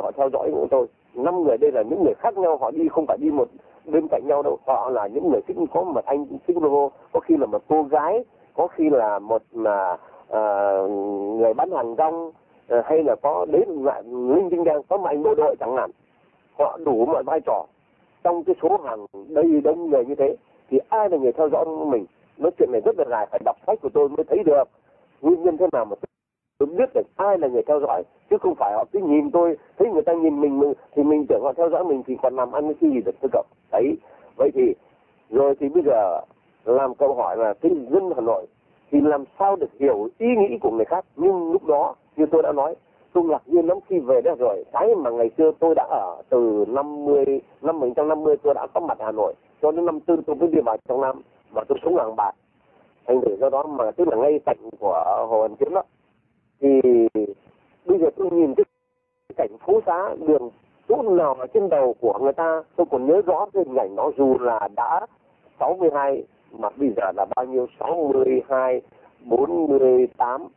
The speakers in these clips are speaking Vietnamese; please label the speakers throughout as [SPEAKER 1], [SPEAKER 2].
[SPEAKER 1] họ theo dõi của tôi. 5 người đây là những người khác nhau, họ đi không phải đi một bên cạnh nhau đâu, họ là những người thích, có một anh thích logo, có khi là một cô gái, có khi là một người bán hàng rong, hay là có đến loại linh tinh đen, có một anh bộ đội chẳng hạn. Họ đủ mọi vai trò trong cái số hàng đầy đông người như thế, thì ai là người theo dõi mình? Nói chuyện này rất là dài, phải đọc sách của tôi mới thấy được nguyên nhân thế nào mà tôi biết được ai là người theo dõi, chứ không phải họ cứ nhìn tôi, thấy người ta nhìn mình thì mình tưởng họ theo dõi mình, thì còn làm ăn cái gì được thưa cậu. Đấy, vậy thì rồi thì bây giờ làm câu hỏi là cái dân Hà Nội thì làm sao được hiểu ý nghĩ của người khác. Nhưng lúc đó như tôi đã nói, tôi ngạc nhiên lắm khi về đó rồi. Cái mà ngày xưa tôi đã ở từ năm 1950 tôi đã có mặt Hà Nội, cho đến năm 4 tôi mới đi vào trong Nam, và tôi sống Làng Bạc. Thành thử do đó mà tức là ngay cạnh của Hồ Hoàn Kiếm đó, thì bây giờ tôi nhìn cái cảnh phố xá đường chỗ nào ở trên đầu của người ta tôi còn nhớ rõ cái hình ảnh đó, dù là đã 62 mà bây giờ là bao nhiêu, 62 48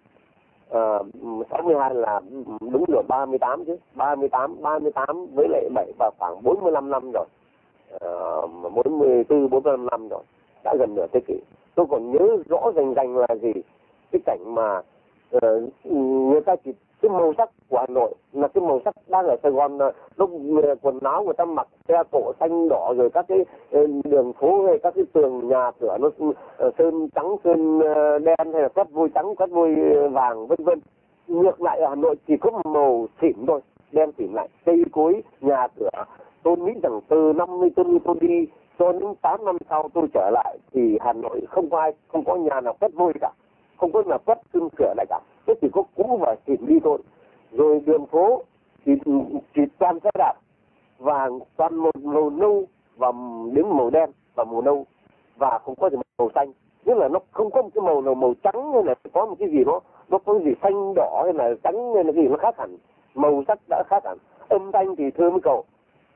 [SPEAKER 1] 62 là đúng rồi 38 chứ, 38 với lại 7 và khoảng 45 năm rồi, 44 45 năm rồi, đã gần nửa thế kỷ. Tôi còn nhớ rõ rành là gì, cái cảnh mà người ta chỉ cái màu sắc của Hà Nội là cái màu sắc đang ở Sài Gòn, lúc quần áo người ta mặc xe cổ xanh đỏ, rồi các cái đường phố hay các cái tường nhà cửa nó sơn trắng sơn đen, hay là quét vôi trắng quét vôi vàng vân vân. Ngược lại ở Hà Nội chỉ có màu xỉn thôi, đen xỉn lại, cây cối nhà cửa. Tôi nghĩ rằng từ năm tôi đi cho đến 8 năm sau tôi trở lại thì Hà Nội không có nhà nào quét vôi cả, không có nhà quét sơn cửa lại cả, nó chỉ có cũ và xỉn đi thôi. Rồi đường phố chỉ toàn xe đạp và toàn một màu nâu và đến màu đen và màu nâu, và không có gì màu xanh, tức là nó không có một cái màu nào màu trắng, hay là có một cái gì nó có cái gì xanh đỏ hay là trắng hay là cái gì nó khác hẳn, màu sắc đã khác hẳn. Âm thanh thì thưa với cậu,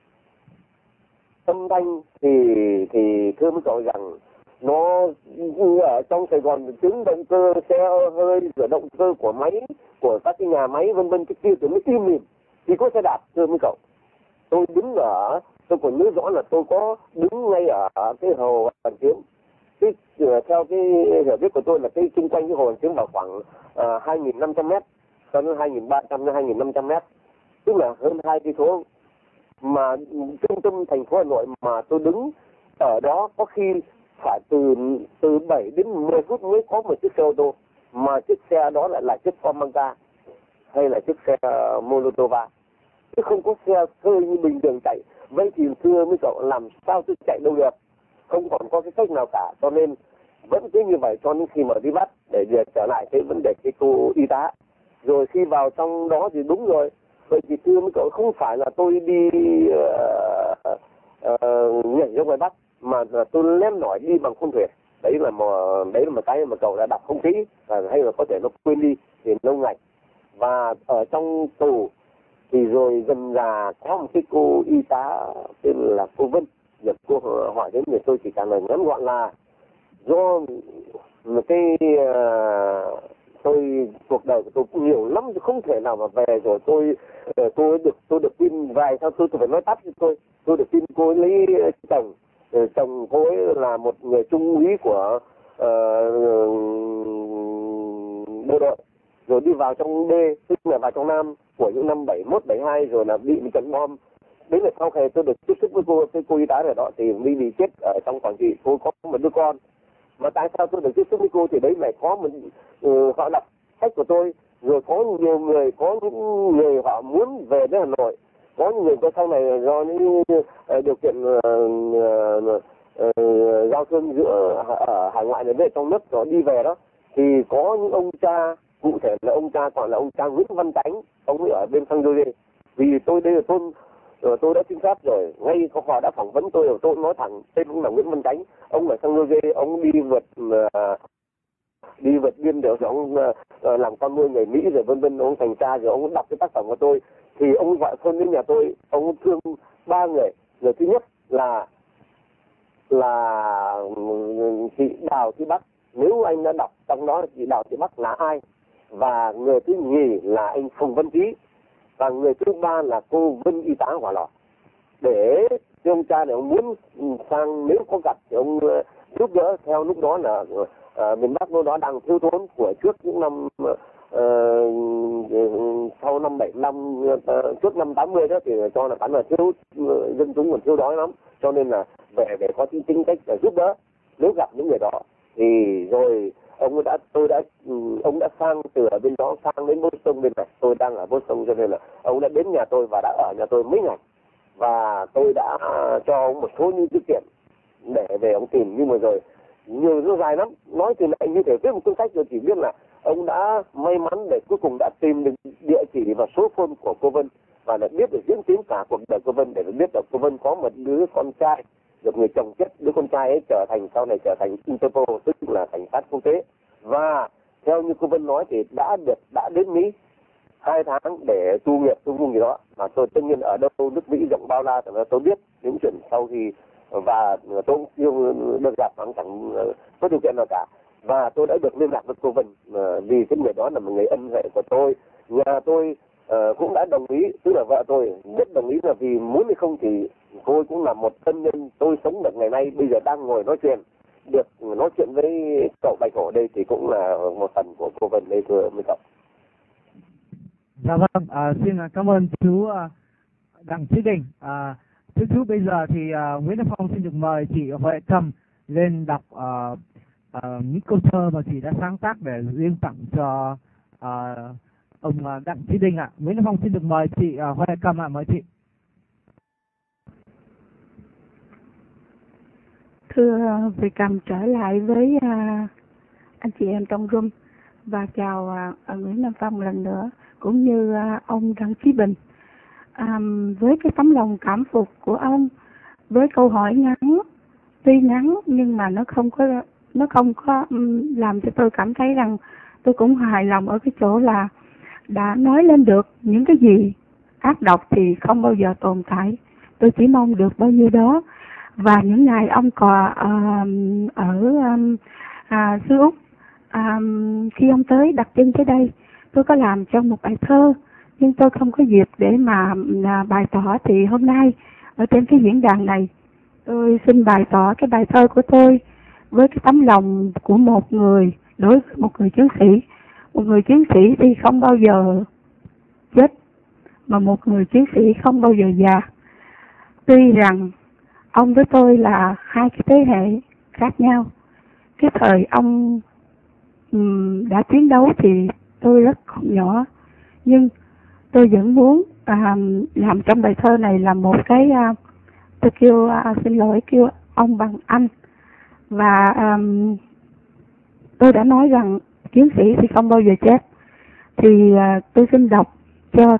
[SPEAKER 1] âm thanh thì thưa với cậu rằng nó ở trong Sài Gòn tiếng động cơ xe hơi, rồi động cơ của máy, của các cái nhà máy vân vân, cái kia thì mới im lìm, thì có xe đạp. Thưa với cậu, tôi đứng ở, tôi còn nhớ rõ là tôi có đứng ngay ở cái Hồ Hoàn Kiếm. Cái theo cái hiểu biết của tôi là cái xung quanh cái Hồ Hoàn Kiếm vào khoảng 2.500 mét, cho đến 2.300 đến 2.500 mét, tức là hơn 2 cây số. Mà trung tâm thành phố Hà Nội mà tôi đứng ở đó có khi phải từ 7 đến 10 phút mới có một chiếc xe ô tô, mà chiếc xe đó lại là chiếc Formenca hay là chiếc xe Molotova, chứ không có xe hơi như bình thường chạy. Vậy thì thưa với cậu, làm sao tôi chạy đâu được, không còn có cái cách nào cả. Cho nên vẫn cứ như vậy cho đến khi mà đi bắt, để trở lại cái vấn đề cái cô y tá. Rồi khi vào trong đó thì đúng rồi. Vậy thì thưa với cậu, không phải là tôi đi nhảy ra ngoài Bắc, mà là tôi lém nổi đi bằng con thuyền. Đấy là một cái mà cậu đã đọc không kỹ, hay là có thể nó quên đi thì lâu ngày. Và ở trong tù thì rồi dần dà có một cái cô y tá tên là cô Vân. Giờ cô hỏi đến thì tôi chỉ trả lời ngắn gọn là do một cái tôi cuộc đời của tôi cũng nhiều lắm, chứ không thể nào mà về rồi tôi được tin vài sao tôi phải nói tắt cho tôi được tin cô ấy lấy chồng cô ấy là một người trung úy của bộ đội, rồi đi vào trong D, tức là vào trong Nam của những năm 71 72, rồi là bị trận bom. Đấy là sau khi tôi được tiếp xúc với cô y tá này đó thì mới bị chết ở trong Quảng Trị. Cô có một đứa con. Mà tại sao tôi được tiếp xúc với cô thì đấy lại có một họ đọc sách của tôi, rồi có nhiều người, có những người họ muốn về đến Hà Nội, có những người có sau này do những điều kiện giao thương giữa ở hải ngoại này với trong nước rồi đi về đó, thì có những ông cha, cụ thể là ông cha gọi là ông cha Nguyễn Văn Chánh, ông ấy ở bên San Jose. Vì tôi đây là tôi đã xin phép rồi, ngay họ đã phỏng vấn tôi rồi, tôi nói thẳng tên ông là Nguyễn Văn Chánh, ông ở San Jose, ông đi vượt biên để ông làm con nuôi người Mỹ rồi vân vân, ông thành tra rồi ông đọc cái tác phẩm của tôi thì ông gọi phone đến nhà tôi, ông thương 3 người. Người thứ nhất là chị Đào Thị Bắc, nếu anh đã đọc trong đó chị Đào Thị Bắc là ai, và người thứ nhì là anh Phùng Văn Trí. và người thứ ba là cô Vân Y tá Hỏa Lò. Để ông cha này ông muốn sang, nếu có gặp thì ông giúp đỡ. Theo lúc đó là miền Bắc lúc đó đang thiếu thốn của trước những năm sau năm 75, trước năm 80 đó, thì cho là là thiếu dân chúng còn thiếu đói lắm, cho nên là về để có tính cách để giúp đỡ nếu gặp những người đó. Thì rồi ông đã sang từ ở bên đó sang đến Boston bên này. Tôi đang ở Boston cho nên là ông đã đến nhà tôi và đã ở nhà tôi mấy ngày, và tôi đã cho ông một số những tiết kiệm để về ông tìm. Nhưng mà rồi nhiều nó dài lắm, nói thì lại như thể viết một cuốn sách rồi, chỉ biết là ông đã may mắn để cuối cùng đã tìm được địa chỉ và số phone của cô Vân, và đã biết được diễn tiến cả cuộc đời cô Vân, để biết được cô Vân có một đứa con trai được người chồng chết. Đứa con trai ấy sau này trở thành Interpol, tức là cảnh sát quốc tế. Và theo như cô Vân nói thì đã đến Mỹ 2 tháng để tu nghiệp tu vùng gì đó. Mà tôi tất nhiên ở đâu nước Mỹ rộng bao la thì tôi biết những chuyện sau khi, và tôi cũng được gặp chẳng có điều kiện nào cả. Và tôi đã được liên lạc với cô Vân vì cái người đó là một người ân huệ của tôi. Nhà tôi cũng đã đồng ý, tức là vợ tôi rất đồng ý, là vì muốn hay không thì cô cũng là một thân nhân tôi sống được ngày nay, bây giờ đang ngồi nói chuyện, được nói chuyện với cậu Bạch Hổ đây thì cũng là một phần của cô Vân đây thưa mấy cậu.
[SPEAKER 2] Dạ vâng, xin cảm ơn chú Đặng Chí Đình. Thưa chú, bây giờ thì Nguyễn Đức Phong xin được mời chị Huệ Cầm lên đọc những câu thơ mà chị đã sáng tác để riêng tặng cho ông Đặng Chí Đình ạ. Nguyễn Đức Phong xin được mời chị Huệ Cầm ạ, mời chị.
[SPEAKER 3] Thưa Huệ Cầm trở lại với anh chị em trong room, và chào Nguyễn Nam Phong lần nữa, cũng như ông Đặng Chí Bình. Với cái tấm lòng cảm phục của ông, với câu hỏi ngắn, tuy ngắn nhưng mà nó không có làm cho tôi cảm thấy rằng tôi cũng hài lòng ở cái chỗ là đã nói lên được những cái gì ác độc thì không bao giờ tồn tại. Tôi chỉ mong được bao nhiêu đó. Và những ngày ông còn ở xứ Úc, khi ông tới đặt chân tới đây, tôi có làm cho một bài thơ, nhưng tôi không có dịp để mà bày tỏ. Thì hôm nay ở trên cái diễn đàn này, tôi xin bày tỏ cái bài thơ của tôi với cái tấm lòng của một người đối với một người chiến sĩ. Một người chiến sĩ thì không bao giờ chết, mà một người chiến sĩ không bao giờ già. Tuy rằng ông với tôi là hai cái thế hệ khác nhau. Cái thời ông đã chiến đấu thì tôi rất còn nhỏ, nhưng tôi vẫn muốn làm trong bài thơ này là một cái tôi kêu ông bằng anh. Và tôi đã nói rằng chiến sĩ thì không bao giờ chết, thì tôi xin đọc cho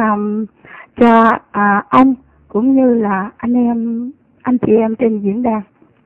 [SPEAKER 3] ông cũng như là anh chị em trên diễn đàn.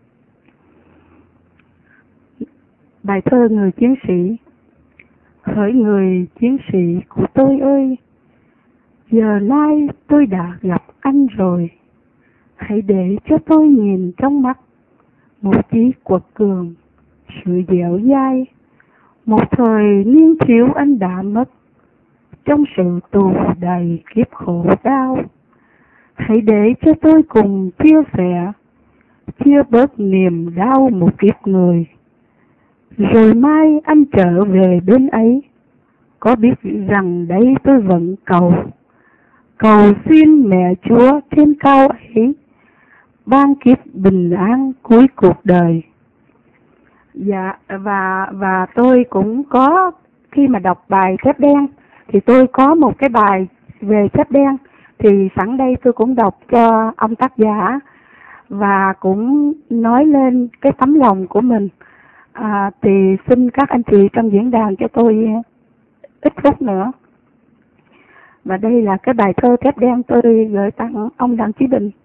[SPEAKER 3] Bài thơ Người chiến sĩ. Hỡi người chiến sĩ của tôi ơi, giờ nay tôi đã gặp anh rồi. Hãy để cho tôi nhìn trong mắt một chí quật cường, sự dẻo dai. Một thời niên thiếu anh đã mất trong sự tù đầy kiếp khổ đau. Hãy để cho tôi cùng chia sẻ, chia bớt niềm đau một kiếp người. Rồi mai anh trở về bên ấy, có biết rằng đấy tôi vẫn cầu xin mẹ Chúa trên cao ấy ban kiếp bình an cuối cuộc đời. Dạ, và tôi cũng có, khi mà đọc bài Thép Đen thì tôi có một cái bài về Thép Đen, thì sẵn đây tôi cũng đọc cho ông tác giả và cũng nói lên cái tấm lòng của mình. Thì xin các anh chị trong diễn đàn cho tôi ít phút nữa. Và đây là cái bài thơ Thép Đen tôi gửi tặng ông Đặng Chí Bình.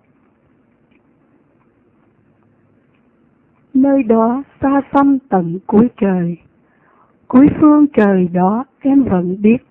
[SPEAKER 3] Nơi đó xa xăm tận cuối trời, cuối phương trời đó em vẫn biết